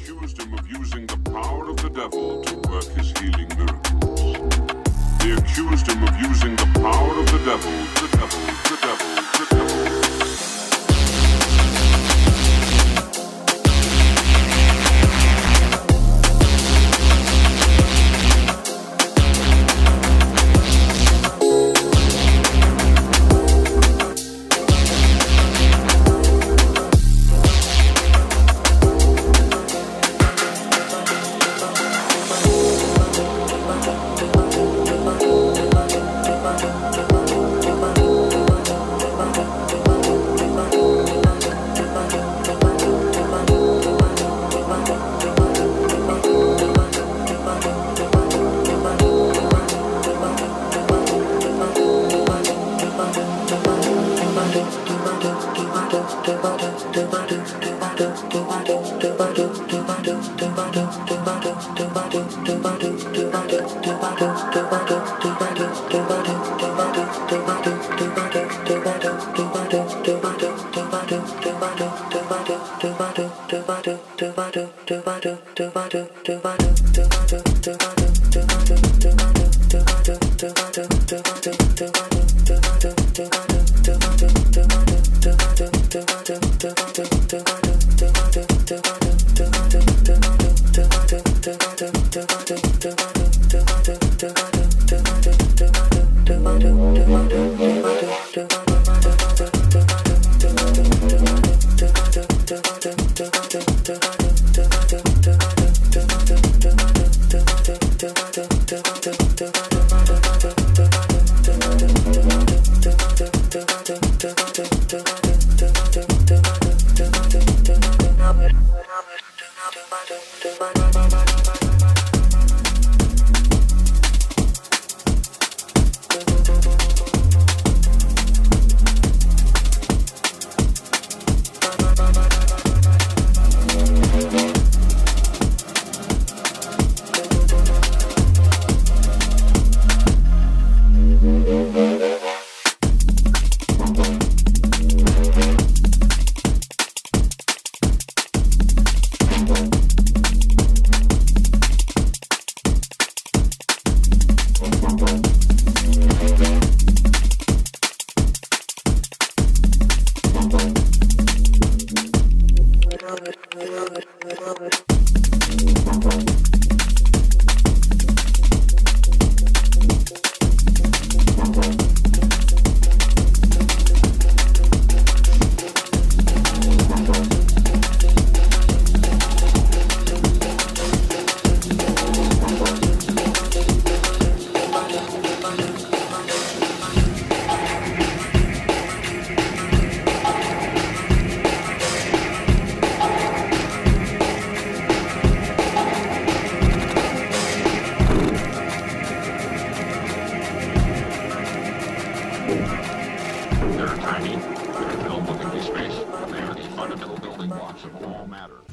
accused him of using the power of the devil to work his healing miracles. They accused him of using the power of the devil, the devil, the devil, the devil. They're tiny, they're built within space, but they are the fundamental building blocks of all matter.